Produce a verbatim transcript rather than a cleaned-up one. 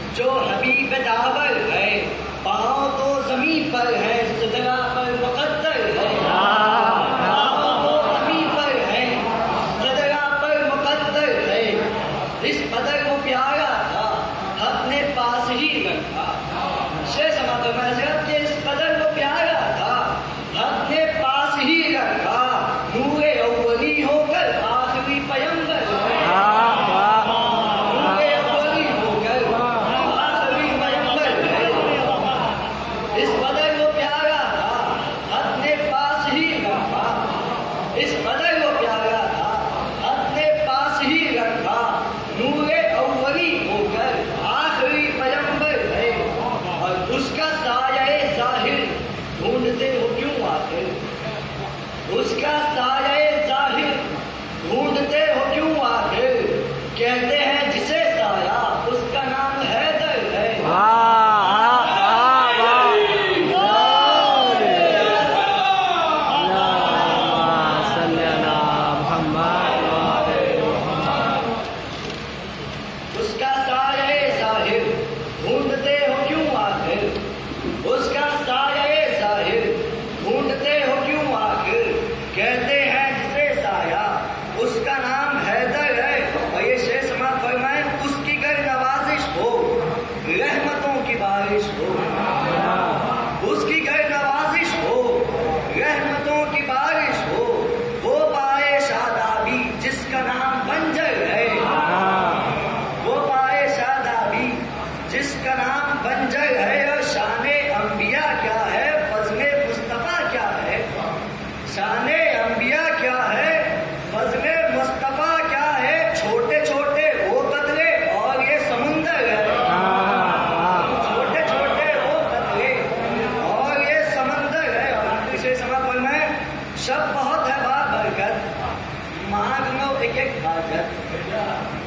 جو حبیب داور ہے پاؤں تو زمین پر ہے صدرہ پر مقدر ہے پاؤں تو زمین پر ہے صدرہ پر مقدر ہے اس قدر وہ پیارا تھا حق نے پاس ہی رکھا شیخ سماعت فرمایا کہ اس قدر وہ پیارا تھا حق نے پاس ہی رکھا نور اولی ہو کر آخری پیمبر اس کا سایہ ظاہر ڈھونڈتے ہو کیوں آخر کہتے ہیں جسے سایہ اس کا نام حیدر ہے اس کا سایہ ظاہر ڈھونڈتے ہو کیوں آخر اس کا سایہ ظاہر ڈھونڈتے ہو کیوں آخر کہتے ہیں جسے سایہ اس کا نام حیدر ہے اور یہ شیخ سماعت فرمائیں اس کی گر نوازش ہو رحمتوں کی بارش ہو اس کی گر نوازش ہو رحمتوں کی بارش ہو وہ پائے شادابی جس کا نام بنجر ہے وہ پائے شادابی جس کا نام بنجر ہے اور شان انبیاء کیا ہے فضل مصطفیٰ کیا ہے شان انبیاء کیا ہے فضل مصطفیٰ کیا ہے چھوٹے چھوٹے وہ قطرے اور یہ سمندر ہے چھوٹے چھوٹے وہ قطرے اور یہ سمندر ہے اور آخری سے سماعت فرمائیں شب بہت ہے با برکت مانگ لو ایک ایک حاجت